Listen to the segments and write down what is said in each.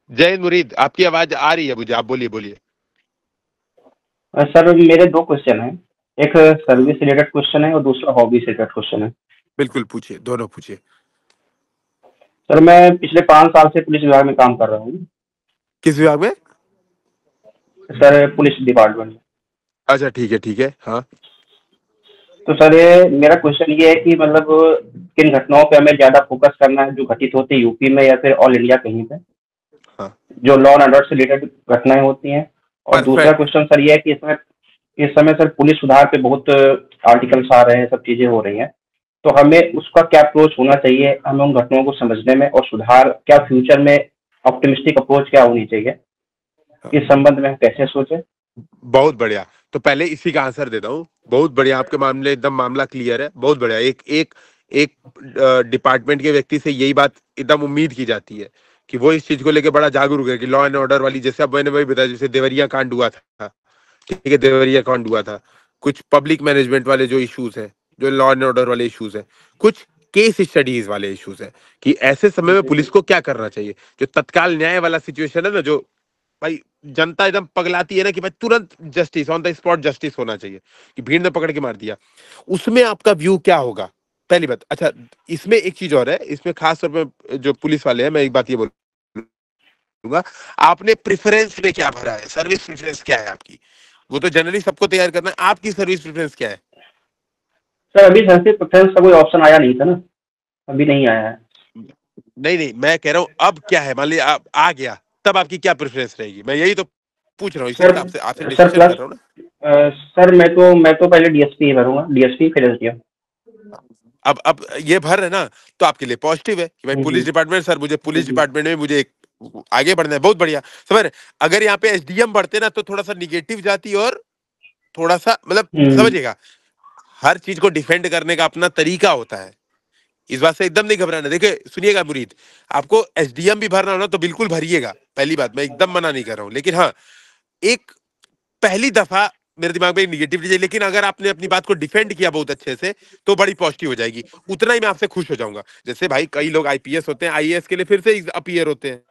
जय हिंद मुरीद, आपकी आवाज आ रही है मुझे, आप बोलिए बोलिए। सर मेरे दो क्वेश्चन हैं। एक हाँ, सर्विस रिलेटेड क्वेश्चन है और दूसरा हॉबी से रिलेटेड क्वेश्चन है। बिल्कुल पूछिए, दोनों पूछिए। सर मैं पिछले 5 साल से पुलिस विभाग में काम कर रहा हूँ। किस विभाग में? सर पुलिस डिपार्टमेंट में। अच्छा, ठीक है, हाँ। तो सर ये मेरा क्वेश्चन ये है कि मतलब किन घटनाओं पे हमें ज़्यादा फोकस करना है जो घटित होती है यूपी में या फिर ऑल इंडिया कहीं पे, हाँ, जो लॉ एंड ऑर्डर से रिलेटेड घटनाएं होती हैं। और दूसरा परफेक्ट। क्वेश्चन सर ये है कि इस समय सर पुलिस सुधार पे बहुत आर्टिकल्स आ रहे हैं, सब चीज़ें हो रही हैं। तो हमें उसका क्या अप्रोच होना चाहिए, हमें उन घटनाओं को समझने में, और सुधार क्या फ्यूचर में ऑप्टिमिस्टिक अप्रोच क्या होनी चाहिए, हाँ, इस संबंध में हम कैसे सोचें। बहुत बढ़िया। तो पहले इसी का आंसर देता हूँ। बहुत बढ़िया, आपके मामले एकदम मामला क्लियर है, बहुत बढ़िया। एक एक एक डिपार्टमेंट के व्यक्ति से यही बात एकदम उम्मीद की जाती है कि वो इस चीज को लेकर बड़ा जागरूक है कि लॉ एंड ऑर्डर वाली, जैसे अब मैंने वही बताया, जैसे देवरिया कांड हुआ था। ठीक है, देवरिया कांड हुआ था। कुछ पब्लिक मैनेजमेंट वाले जो इश्यूज हैं, जो लॉ एंड ऑर्डर वाले इश्यूज हैं, कुछ केस स्टडीज वाले इश्यूज हैं कि ऐसे समय में पुलिस को क्या करना चाहिए। जो तत्काल न्याय वाला सिचुएशन है ना, जो भाई जनता एकदम पगलाती है ना कि भाई तुरंत justice, on the spot justice होना चाहिए, कि भीड़ ने पकड़ के मार दिया, उसमें आपका व्यू क्या होगा? पहली बात। अच्छा, इसमें एक चीज और है, इसमें खास तौर पे जो पुलिस वाले हैं, मैं एक बात ये बोलूंगा, आपने प्रेफरेंस में क्या भरा है, सर्विस प्रेफरेंस क्या है आपकी? वो तो जनरली सबको तैयार करना है, आपकी सर्विस प्रेफरेंस क्या है? सर अभी संस्कृत प्रेफरेंस का कोई ऑप्शन आया नहीं था ना, अभी नहीं आया है। नहीं नहीं, मैं कह रहा हूं अब क्या है, मान लिया आप आ गया, तब आपकी क्या प्रेफरेंस रहेगी? मैं यही तो पूछ रहा हूँ, इसी सर हिसाब से आपसे सर डिस्कशन प्लस कर रहा हूँ सर मैं तो पहले डीएसपी ही भरूंगा, डीएसपी फिर एसडीएम। ना। अब ये भर है ना, तो आपके लिए पॉजिटिव है कि भाई पुलिस हम्म। डिपार्टमेंट, सर मुझे पुलिस डिपार्टमेंट में मुझे आगे बढ़ना है, बहुत बढ़िया। समझ रहे? अगर यहाँ पे एसडीएम बढ़ते ना तो थोड़ा सा निगेटिव जाती, और थोड़ा सा मतलब, हम्म। समझिएगा, हर चीज को डिफेंड करने का अपना तरीका होता है। इस बात से एकदम नहीं घबराना। देखिए सुनिएगा मुरीद, आपको एसडीएम भी भरना हो ना तो बिल्कुल भरिएगा, पहली बात, मैं एकदम मना नहीं कर रहा हूँ, लेकिन हाँ, एक पहली दफा मेरे दिमाग में एक निगेटिव चीज है, लेकिन अगर आपने अपनी बात को डिफेंड किया बहुत अच्छे से तो बड़ी पॉजिटिव हो जाएगी। उतना ही मैं आपसे खुश हो जाऊंगा। जैसे भाई कई लोग आईपीएस होते हैं, आईएएस के लिए फिर से अपीयर होते हैं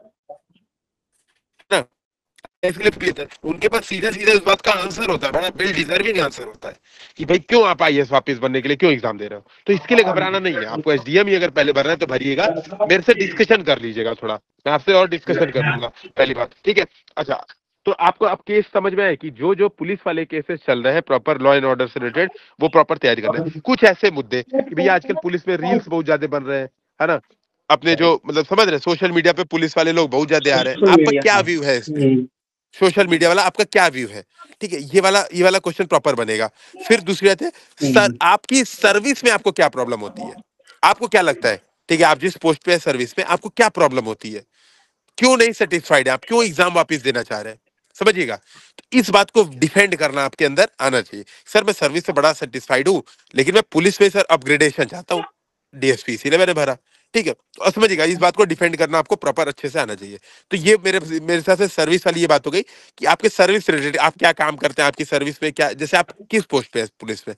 ना, इसके लिए अपीयर होते हैं। उनके पास सीधा सीधा इस बात का आंसर होता है, बड़ा वेल डिजर्विंग आंसर होता है कि भाई क्यों आप आईएएस वापस बनने के लिए क्यों एग्जाम दे रहे हो। तो इसके लिए घबराना नहीं है, आपको एसडीएम ही अगर पहले भरना है तो भरिएगा। मेरे से डिस्कशन कर लीजिएगा थोड़ा, मैं आपसे और डिस्कशन कर लूंगा, पहली बात, ठीक है? अच्छा, तो आपको अब केस समझ में आए कि जो जो पुलिस वाले केसेस चल रहे हैं प्रॉपर लॉ एंड ऑर्डर से रिलेटेड, वो प्रॉपर तैयारी करना है। कुछ ऐसे मुद्दे कि भैया आजकल पुलिस में रील्स बहुत ज्यादा बन रहे हैं, है ना, अपने जो मतलब समझ रहे, सोशल मीडिया पे पुलिस वाले लोग बहुत ज्यादा आ रहे हैं, सोशल आपका मीडिया क्या हाँ। व्यू है इस पे? सोशल मीडिया वाला आपका क्या व्यू है? ठीक है, ये वाला क्वेश्चन प्रॉपर बनेगा। फिर दूसरी बात है, सर हम्म। आपकी सर्विस में आपको क्या प्रॉब्लम होती है? आपको क्या लगता है? ठीक है, आप जिस पोस्ट पे है सर्विस में, आपको क्या प्रॉब्लम होती है? क्यों नहीं सेटिस्फाइड है आप? क्यों एग्जाम वापस देना चाह रहे हैं? समझिएगा, तो इस बात को डिफेंड करना आपके अंदर आना चाहिए। सर मैं सर्विस से बड़ा सेटिस्फाइड हूँ, लेकिन मैं पुलिस में सर अपग्रेडेशन चाहता हूँ, डीएसपी इसीलिए मैंने भरा। ठीक है, तो समझिएगा, इस बात को डिफेंड करना आपको प्रॉपर अच्छे से आना चाहिए। तो ये मेरे मेरे हिसाब से सर्विस वाली ये बात हो गई कि आपके सर्विस रिलेटेड आप क्या काम करते हैं, आपकी सर्विस में क्या, जैसे आप किस पोस्ट पे है पुलिस में?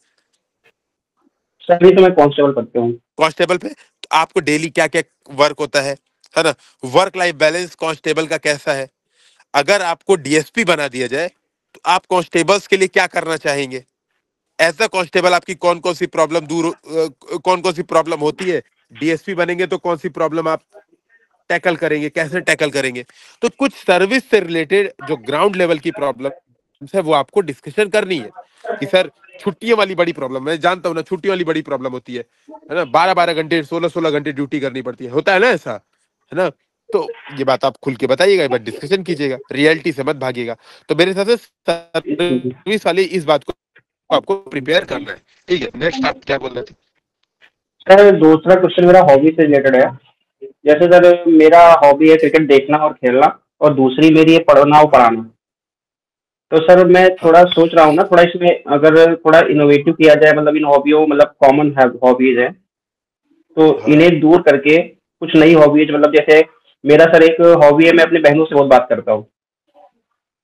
सर अभी तो मैं कांस्टेबल करते हूँ। कांस्टेबल पे, तो आपको डेली क्या क्या वर्क होता है ना? वर्क लाइफ बैलेंस कांस्टेबल का कैसा है? अगर आपको डीएसपी बना दिया जाए तो आप कांस्टेबल्स के लिए क्या करना चाहेंगे? एज अ कांस्टेबल आपकी कौन कौन सी प्रॉब्लम कौन कौन सी प्रॉब्लम होती है? डीएसपी बनेंगे तो कौन सी प्रॉब्लम आप टैकल करेंगे, कैसे टैकल करेंगे? तो कुछ सर्विस से रिलेटेड जो ग्राउंड लेवल की प्रॉब्लम है वो आपको डिस्कशन करनी है कि सर छुट्टियों वाली बड़ी प्रॉब्लम, मैं जानता हूँ ना, छुट्टी वाली बड़ी प्रॉब्लम होती है ना, 12 12 घंटे 16 16 घंटे ड्यूटी करनी पड़ती है, होता है ना ऐसा, है ना? तो ये बात आप खुल के बताइएगा, एक बार डिस्कशन कीजिएगा, रियलिटी से मत भागिएगा। तो मेरे हिसाब से सर्विस वाली इस बात को आपको प्रिपेयर करना है। ठीक है, नेक्स्ट आप क्या बोल रहे थे? सर दूसरा क्वेश्चन मेरा हॉबी से रिलेटेड है। जैसे सर मेरा हॉबी है क्रिकेट देखना और खेलना, और दूसरी मेरी है पढ़ना और पढ़ाना। तो सर मैं हाँ, थोड़ा सोच रहा हूँ ना, थोड़ा इसमें अगर थोड़ा इनोवेटिव किया जाए, मतलब इन हॉबियों, मतलब कॉमन है हॉबीज है, तो हाँ, इन्हें दूर करके कुछ नई हॉबीज, मतलब जैसे मेरा सर एक हॉबी है, मैं अपनी बहनों से बहुत बात करता हूँ।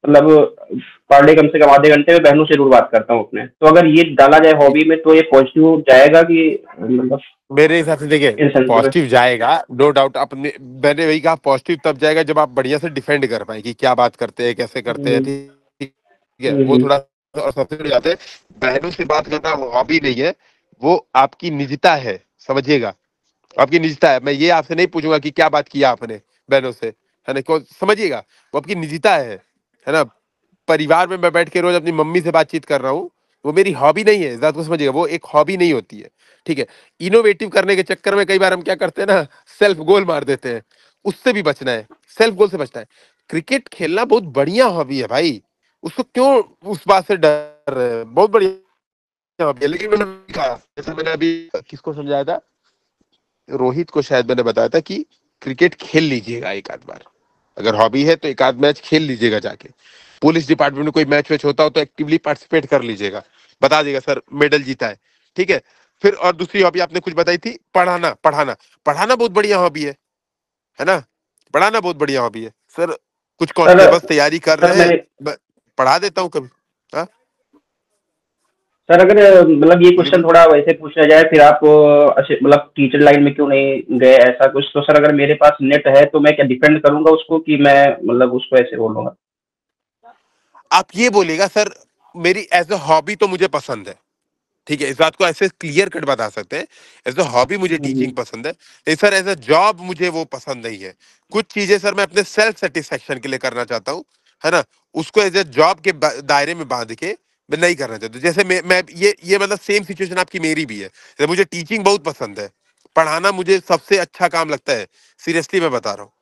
मतलब पर डे कम से कम आधे घंटे में बहनों से जरूर बात करता हूँ अपने। तो अगर ये डाला जाए हॉबी में तो ये पॉजिटिव जाएगा कि मतलब मेरे हिसाब से देखिए, इन सेंस में? पॉजिटिव जाएगा नो डाउट। अपने मैंने वही कहा, पॉजिटिव तब जाएगा जब आप बढ़िया से डिफेंड कर पाए कि क्या बात करते हैं, कैसे करते हैं। हम्म, ठीक है, वो थोड़ा। और सबसे बड़ी बात है, बहनों से बात करना हॉबी नहीं है, वो आपकी निजता है, समझिएगा। आपकी निजता है। मैं ये आपसे नहीं पूछूंगा कि क्या बात किया आपने बहनों से, है ना, क्यों, समझिएगा। वो आपकी निजता है ना। परिवार में मैं बैठ के रोज अपनी मम्मी से बातचीत कर रहा हूँ, वो मेरी हॉबी नहीं है, इस बात को समझिएगा। वो एक हॉबी नहीं होती है। ठीक है। इनोवेटिव करने के चक्कर में कई बार हम क्या करते हैं ना, सेल्फ गोल मार देते हैं। उससे भी बचना है, सेल्फ गोल से बचना है। क्रिकेट खेलना बहुत बढ़िया हॉबी है भाई, उसको क्यों उस बात से डर रहे हैं? बहुत बढ़िया हॉबी है। लेकिन मैंने कहा, जैसे मैंने अभी किसको समझाया था, रोहित को शायद मैंने बताया था कि क्रिकेट खेल लीजिएगा एक आध बार, अगर हॉबी है तो एक आध मैच खेल लीजिएगा जाके। पुलिस डिपार्टमेंट में कोई मैच वैच होता हो तो एक्टिवली पार्टिसिपेट कर लीजिएगा, बता देगा सर मेडल जीता है। ठीक है। फिर और दूसरी हॉबी आपने कुछ बताई थी, पढ़ाना। पढ़ाना पढ़ाना बहुत बढ़िया हॉबी है ना। पढ़ाना बहुत बढ़िया हॉबी है सर। कुछ सर कांस्टेबल्स तैयारी कर सर रहे हैं, मैंने पढ़ा देता हूँ कभी। हाँ, सर अगर मतलब ये बोलिए क्वेश्चन बोलिए। थोड़ा वैसे पूछा जाए फिर आप अच्छे मतलब टीचर लाइन में क्यों नहीं गए ऐसा कुछ, तो सर अगर मेरे पास नेट है तो मैं क्या डिपेंड करूंगा उसको कि मैं मतलब उसको ऐसे बोलूंगा? आप ये बोलिएगा सर, मेरी एज ए हॉबी तो मुझे पसंद है। ठीक है, इस बात को ऐसे क्लियर कट बता सकते हैं। एज अ हॉबी मुझे टीचिंग पसंद है, लेकिन सर एज अ जॉब मुझे वो पसंद नहीं है। कुछ चीजें सर मैं अपने सेल्फ सेटिस्फेक्शन के लिए करना चाहता हूँ, है ना। उसको एज ए जॉब के दायरे में बांध के मैं नहीं करना चाहता। जैसे मैं ये मतलब सेम सिचुएशन आपकी मेरी भी है। जैसे मुझे टीचिंग बहुत पसंद है, पढ़ाना मुझे सबसे अच्छा काम लगता है, सीरियसली मैं बता रहा हूँ।